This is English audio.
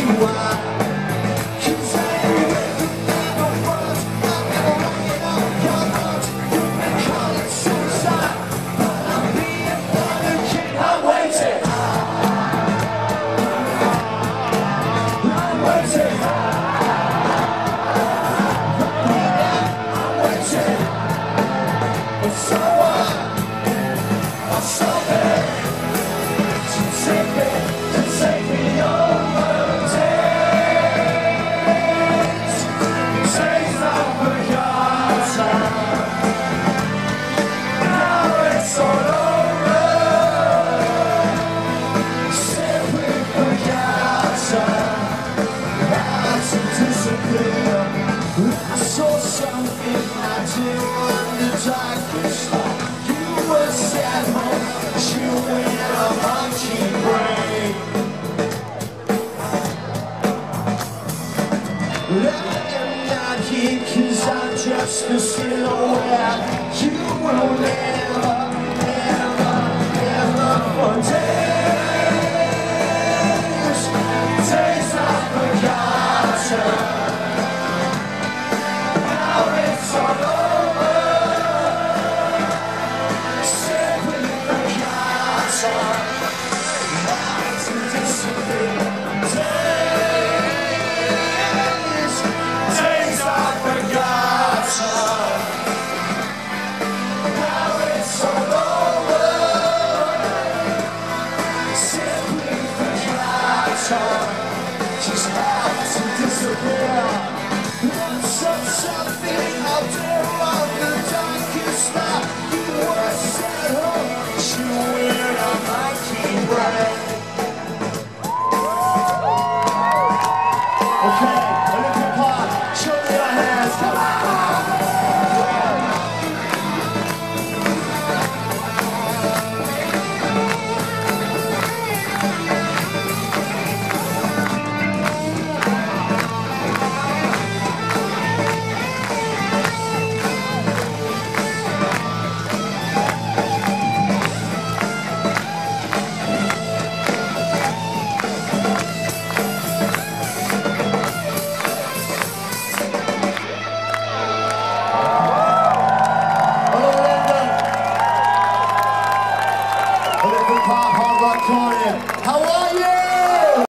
I saw something I didn't want the darkness. You were sat home, chewing a monkey brain. I am not here 'cause I'm just a silhouette. You will never, never, never forget. Days I forgotten. Just have to disappear. Something out there on the darkest night. You were sat home, chewing a monkey brain. Okay, Olympic Park, show me your hands, come on! How are you?